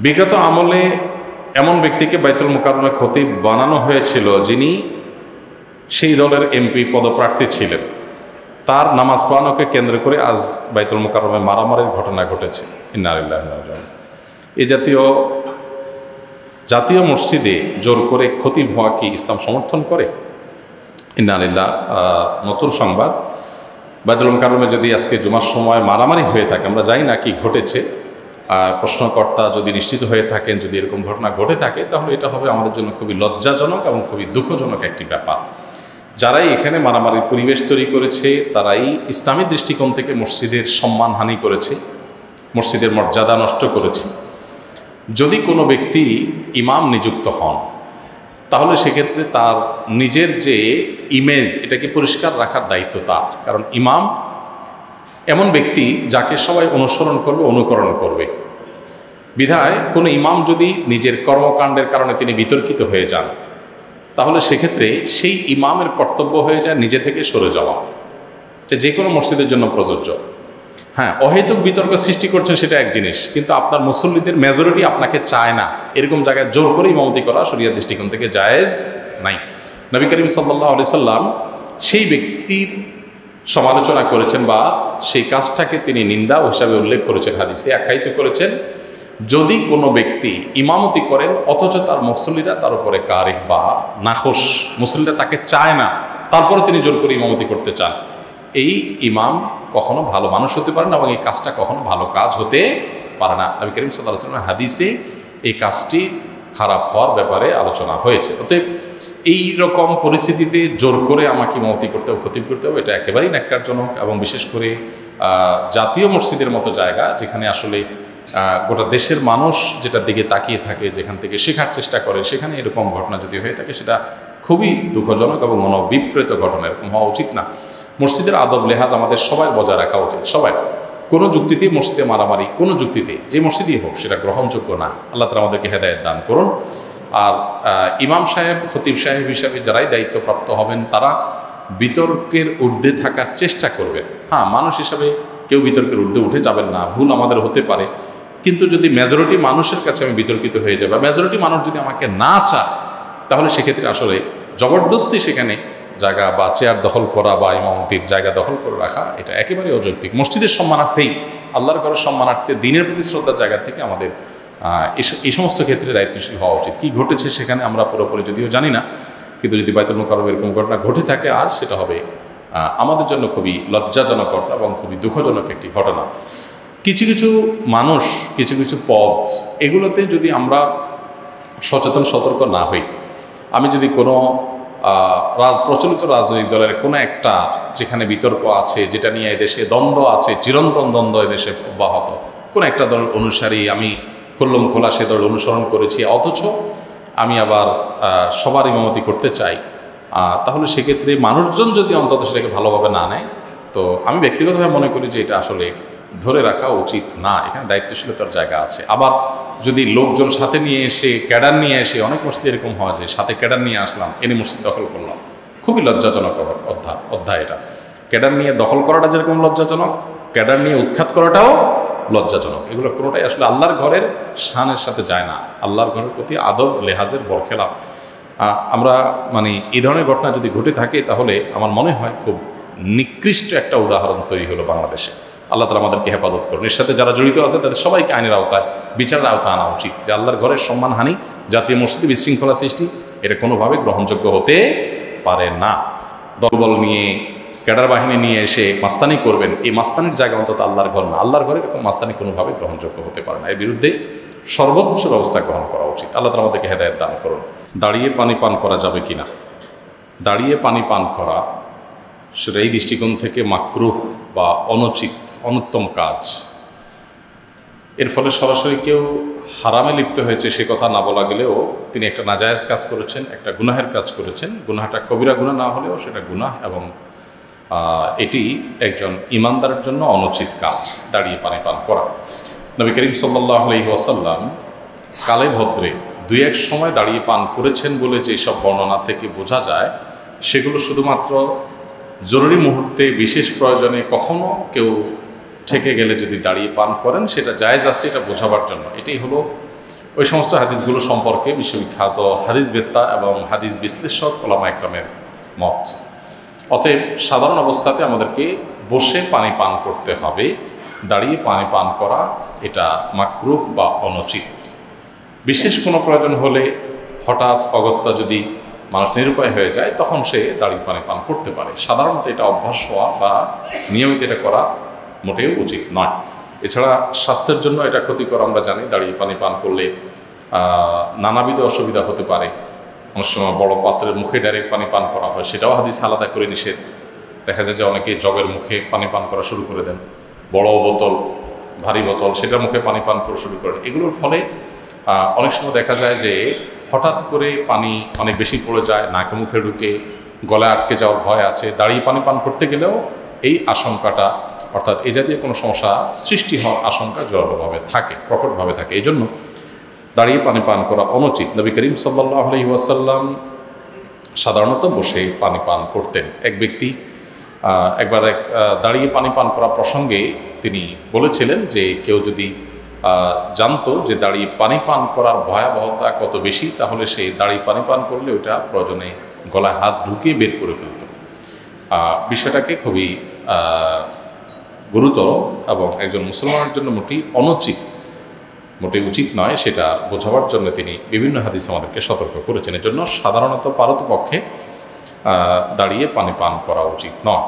বিগত আমলে এমন ব্যক্তিকে বাইতুল মুকাররমের খতিব বানানো হয়েছিল যিনি সেই দলের এমপি পদপ্রার্থী ছিলেন। তার নামাজ পড়ানোকে কেন্দ্র করে আজ বাইতুল মুকাররমে মারামারির ঘটনা ঘটেছে। ইন্না লিল্লাহি ওয়া ইন্না ইলাইহি রাজিউন। এই জাতীয় মসজিদে জোর করে খতিব হওয়া কি ইসলাম সমর্থন করে? ইন্না লিল্লাহ। নতুন সংবাদ, বাইতুল মুকাররমে যদি আজকে জুমার সময় মারামারি হয়ে থাকে, আমরা জানি না কি ঘটেছে, প্রশ্নকর্তা যদি নিশ্চিত হয়ে থাকেন, যদি এরকম ঘটনা ঘটে থাকে, তাহলে এটা হবে আমাদের জন্য খুবই লজ্জাজনক এবং খুবই দুঃখজনক একটি ব্যাপার। যারাই এখানে মারামারির পরিবেশ তৈরি করেছে তারাই ইসলামী দৃষ্টিকোণ থেকে মসজিদের সম্মানহানি করেছে, মসজিদের মর্যাদা নষ্ট করেছে। যদি কোনো ব্যক্তি ইমাম নিযুক্ত হন তাহলে সেক্ষেত্রে তার নিজের যে ইমেজ এটাকে পরিষ্কার রাখার দায়িত্ব তার। কারণ ইমাম এমন ব্যক্তি যাকে সবাই অনুসরণ করবে, অনুকরণ করবে। বিধায় কোনো ইমাম যদি নিজের কর্মকাণ্ডের কারণে তিনি বিতর্কিত হয়ে যান তাহলে সেক্ষেত্রে সেই ইমামের কর্তব্য হয়ে যায় নিজে থেকে সরে যাওয়া। এটা যে কোনো মসজিদের জন্য প্রযোজ্য। হ্যাঁ, অহেতুক বিতর্ক সৃষ্টি করছেন সেটা এক জিনিস, কিন্তু আপনার মুসল্লিদের মেজরিটি আপনাকে চায় না, এরকম জায়গায় জোর করে ইমামতি করা শরিয়ার দৃষ্টিকোণ থেকে জায়েজ নাই। নবী করিম সাল্লাল্লাহু আলাইহি সাল্লাম সেই ব্যক্তির সমালোচনা করেছেন বা সেই কাজটাকে তিনি নিন্দা হিসাবে উল্লেখ করেছেন, হাদিসে আখ্যায়িত করেছেন। যদি কোনো ব্যক্তি ইমামতি করেন অথচ তার মুসল্লিরা তার উপরে কারিহ বা নাখোশ, মুসল্লিরা তাকে চায় না, তারপরে তিনি জোর করে ইমামতি করতে চান, এই ইমাম কখনো ভালো মানুষ হতে পারে না এবং এই কাজটা কখনো ভালো কাজ হতে পারে না। নবী করিম সাল্লাল্লাহু আলাইহি ওয়াসাল্লাম হাদিসে এই কাজটি খারাপ হওয়ার ব্যাপারে আলোচনা হয়েছে। অতএব এই রকম পরিস্থিতিতে জোর করে আমাকে ইমামতি করতে হবে, খতিব করতে হবে, এটা একেবারেই ন্যাক্কারজনক। এবং বিশেষ করে জাতীয় মসজিদের মতো জায়গা যেখানে আসলে গোটা দেশের মানুষ যেটার দিকে তাকিয়ে থাকে, যেখান থেকে শেখার চেষ্টা করে, সেখানে এরকম ঘটনা যদি হয়ে থাকে সেটা খুবই দুঃখজনক এবং মনোবিপ্রেত ঘটনা। এরকম হওয়া উচিত না। মসজিদের আদব লেহাজ আমাদের সবাই বজায় রাখা উচিত। সবাই, কোনো যুক্তিতেই মসজিদে মারামারি, কোনো যুক্তিতে যে মসজিদই হোক, সেটা গ্রহণযোগ্য না। আল্লাহ তাআলা আমাদেরকে হেদায়েত দান করুন। আর ইমাম সাহেব, খতিব সাহেব হিসাবে যারাই দায়িত্বপ্রাপ্ত হবেন তারা বিতর্কের ঊর্ধ্বে থাকার চেষ্টা করবেন। হ্যাঁ, মানুষ হিসাবে কেউ বিতর্কের ঊর্ধ্বে উঠে যাবেন না, ভুল আমাদের হতে পারে। কিন্তু যদি মেজরিটি মানুষের কাছে আমি বিতর্কিত হয়ে যাই বা মেজরিটি মানুষ যদি আমাকে না চায়, তাহলে সেক্ষেত্রে আসলে জবরদস্তি সেখানে জায়গা বা চেয়ার দখল করা বা ইমামতির জায়গা দখল করে রাখা, এটা একেবারে অযৌক্তিক। মসজিদের সম্মানার্থেই, আল্লাহর ঘরের সম্মানার্থে, দিনের প্রতি শ্রদ্ধার জায়গা থেকে আমাদের এই সমস্ত ক্ষেত্রে দায়িত্বশীল হওয়া উচিত। কি ঘটেছে সেখানে আমরা পুরোপুরি যদিও জানি না, কিন্তু যদি বাইতুল মুকাররমে এরকম ঘটনা ঘটে থাকে আজ, সেটা হবে আমাদের জন্য খুবই লজ্জাজনক ঘটনা এবং খুবই দুঃখজনক একটি ঘটনা। কিছু কিছু মানুষ, কিছু কিছু পদ, এগুলোতে যদি আমরা সচেতন সতর্ক না হই, আমি যদি কোনো প্রচলিত রাজনৈতিক দলের কোনো একটা যেখানে বিতর্ক আছে, যেটা নিয়ে এদেশে দ্বন্দ্ব আছে, চিরন্তন দ্বন্দ্ব এদেশে অব্যাহত, কোনো একটা দল অনুসারী আমি খুল্লম খোলা সে দল অনুসরণ করেছি, অথচ আমি আবার সবার ইমামতি করতে চাই, তাহলে সেক্ষেত্রে মানুষজন যদি অন্তত সেটাকে ভালোভাবে না নেয়, তো আমি ব্যক্তিগতভাবে মনে করি যে এটা আসলে ধরে রাখা উচিত না। এখানে দায়িত্বশীলতার জায়গা আছে। আবার যদি লোকজন সাথে নিয়ে এসে, ক্যাডার নিয়ে এসে, অনেক মসজিদে এরকম হয় যে সাথে ক্যাডার নিয়ে আসলাম, এনে মসজিদ দখল করলাম, খুবই লজ্জাজনক অধ্যায় এটা। ক্যাডার নিয়ে দখল করাটা যেরকম লজ্জাজনক, ক্যাডার নিয়ে উৎখাত করাটাও লজ্জাজনক। এগুলো কোনোটাই আসলে আল্লাহর ঘরের শানের সাথে যায় না, আল্লাহর ঘরের প্রতি আদব লেহাজের বরখেলাপ। আমরা এই ধরনের ঘটনা যদি ঘটে থাকে তাহলে আমার মনে হয় খুব নিকৃষ্ট একটা উদাহরণ তৈরি হলো বাংলাদেশে। আল্লাহ তাআলা আমাদেরকে হেফাজত করুন। এর সাথে যারা জড়িত আছে তাদের সবাইকে আইনের আওতায়, বিচারের আওতায় আনা উচিত। যে আল্লাহর ঘরের সম্মানহানি, জাতীয় মসজিদে বিশৃঙ্খলা সৃষ্টি, এটা কোনোভাবে গ্রহণযোগ্য হতে পারে না। দলবল নিয়ে, ক্যাডার বাহিনী নিয়ে এসে মাস্তানি করবেন, এই মাস্তানির জায়গা অন্তত আল্লাহর ঘর না। আল্লাহর ঘরে এরকম মাস্তানি কোনোভাবে গ্রহণযোগ্য হতে পারে না। এর বিরুদ্ধে সর্বোচ্চ ব্যবস্থা গ্রহণ করা উচিত। আল্লাহ তাআলা আমাদেরকে হেদায়েত দান করুন। দাঁড়িয়ে পানি পান করা যাবে কিনা? দাঁড়িয়ে পানি পান করা সেটা এই দৃষ্টিকোণ থেকে মাকরুহ বা অনুচিত, অনুত্তম কাজ। এর ফলে সরাসরি কেউ হারামে লিপ্ত হয়েছে সে কথা না বলা গেলেও তিনি একটা নাজায়েজ কাজ করেছেন, একটা গুনাহের কাজ করেছেন। গুনাহটা কবিরা গুনাহ না হলেও সেটা গুনাহ এবং এটি একজন ইমানদারের জন্য অনুচিত কাজ, দাঁড়িয়ে পানি পান করা। নবী করিম সাল্লাল্লাহু আলাইহি ওয়াসাল্লাম কালে ভদ্রে দুই এক সময় দাঁড়িয়ে পান করেছেন বলে যেসব বর্ণনা থেকে বোঝা যায়, সেগুলো শুধুমাত্র জরুরি মুহূর্তে, বিশেষ প্রয়োজনে কখনো কেউ ঠেকে গেলে যদি দাঁড়িয়ে পান করেন সেটা জায়েজ আছে, এটা বোঝাবার জন্য। এটাই হলো ওই সমস্ত হাদিসগুলো সম্পর্কে বিশ্ববিখ্যাত হাদিসবেত্তা এবং হাদিস বিশ্লেষক ওলামা একরামের মত। অতএব সাধারণ অবস্থাতে আমাদেরকে বসে পানি পান করতে হবে। দাঁড়িয়ে পানি পান করা এটা মাকরুহ বা অনুচিত। বিশেষ কোনো প্রয়োজন হলে হঠাৎ অগত্যা যদি মানুষ নিরুপায় হয়ে যায় তখন সে দাঁড়িয়ে পানি পান করতে পারে। সাধারণত এটা অভ্যাস হওয়া বা নিয়মিত এটা করা মোটেও উচিত নয়। এছাড়া স্বাস্থ্যের জন্য এটা ক্ষতিকর আমরা জানি। দাঁড়িয়ে পানি পান করলে নানাবিধ অসুবিধা হতে পারে। অনেক সময় বড় পাত্রের মুখে ডাইরেক্ট পানি পান করা হয়, সেটাও হাদিস আলাদা করে নিষেধ। দেখা যায় যে অনেকে জগের মুখে পানি পান করা শুরু করে দেন, বড় বোতল, ভারী বোতল, সেটার মুখে পানি পান করা শুরু করেন। এগুলোর ফলে অনেক সময় দেখা যায় যে হঠাৎ করে পানি অনেক বেশি পড়ে যায়, নাকে মুখে ঢুকে গলায় আটকে যাওয়ার ভয় আছে। দাঁড়িয়ে পানি পান করতে গেলেও এই আশঙ্কাটা, অর্থাৎ এ জাতীয় কোনো সমস্যা সৃষ্টি হওয়ার আশঙ্কা জোরালোভাবে থাকে, প্রকটভাবে থাকে। এই জন্য দাঁড়িয়ে পানি পান করা অনুচিত। নবী করিম সাল্লাল্লাহু আলাইহি ওয়াসাল্লাম সাধারণত বসে পানি পান করতেন। এক ব্যক্তি একবার দাঁড়িয়ে পানি পান করা প্রসঙ্গে তিনি বলেছিলেন যে কেউ যদি জানতো যে দাঁড়িয়ে পানি পান করার ভয়াবহতা কত বেশি, তাহলে সে দাঁড়িয়ে পানি পান করলে ওটা প্রয়োজনে গলায় হাত ঢুকিয়ে বের করে ফেলত। বিষয়টাকে খুবই গুরুতর এবং একজন মুসলমানের জন্য মোটেই উচিত নয়, সেটা বোঝাবার জন্য তিনি বিভিন্ন হাদিস আমাদেরকে সতর্ক করেছেন। এর জন্য সাধারণত পারতপক্ষে দাঁড়িয়ে পানি পান করা উচিত নয়।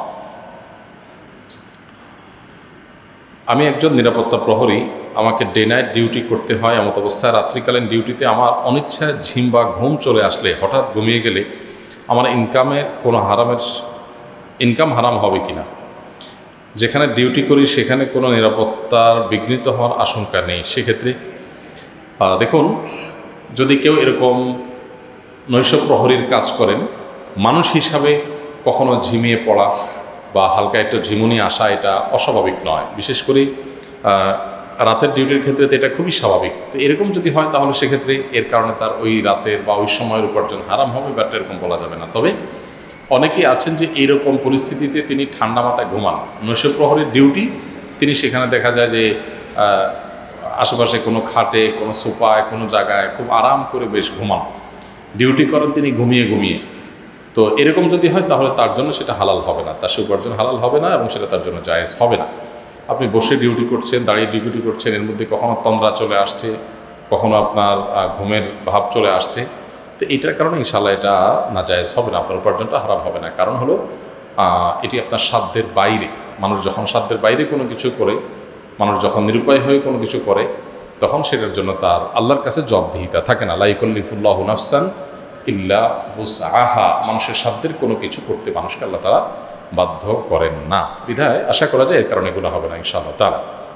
আমি একজন নিরাপত্তা প্রহরী, আমাকে ডে নাইট ডিউটি করতে হয়। এমত অবস্থায় রাত্রিকালীন ডিউটিতে আমার অনিচ্ছায় ঝিম বা ঘুম চলে আসলে, হঠাৎ ঘুমিয়ে গেলে আমার ইনকাম হারাম হবে কিনা? যেখানে ডিউটি করি সেখানে কোনো নিরাপত্তার বিঘ্নিত হওয়ার আশঙ্কা নেই। সেক্ষেত্রে দেখুন, যদি কেউ এরকম নৈশ প্রহরীর কাজ করেন, মানুষ হিসাবে কখনো ঝিমিয়ে পড়া বা হালকা একটু ঝিমুনি আসা এটা অস্বাভাবিক নয়। বিশেষ করে রাতের ডিউটির ক্ষেত্রে তো এটা খুবই স্বাভাবিক। তো এরকম যদি হয় তাহলে সেক্ষেত্রে এর কারণে তার ওই রাতের বা ওই সময়ের উপার্জন হারাম হবে বা এরকম বলা যাবে না। তবে অনেকেই আছেন যে এইরকম পরিস্থিতিতে তিনি ঠান্ডা মাথায় ঘুমান, নৈশ প্রহরীর ডিউটি, তিনি সেখানে দেখা যায় যে আশেপাশে কোনো খাটে, কোনো সোফায়, কোনো জায়গায় খুব আরাম করে বেশ ঘুমান, ডিউটি করেন তিনি ঘুমিয়ে। তো এরকম যদি হয় তাহলে তার জন্য সেটা হালাল হবে না, তার সে উপার্জন হালাল হবে না এবং সেটা তার জন্য জায়েজ হবে না। আপনি বসে ডিউটি করছেন, দাঁড়িয়ে ডিউটি করছেন, এর মধ্যে কখনো তন্দ্রা চলে আসছে, কখনো আপনার ঘুমের ভাব চলে আসছে, তো এইটার কারণে ইনশাআল্লাহ এটা নাজায়েজ হবে না, আপনার উপার্জনটা হারাম হবে না। কারণ হলো এটি আপনার সাধ্যের বাইরে। মানুষ যখন সাধ্যের বাইরে কোনো কিছু করে, মানুষ যখন নিরুপায় হয়ে কোনো কিছু করে, তখন সেটার জন্য তার আল্লাহর কাছে জবাবদিহিতা থাকে না। লা ইউকাল্লিফুল্লাহু নাফসান ইল্লা উসআহা, মানুষের সাধ্যের কোনো কিছু করতে মানুষকে আল্লাহ তাআলা বাধ্য করেন না। বিধায় আশা করা যায় এর কারণে গুনাহ হবে না ইনশাআল্লাহ তাআলা।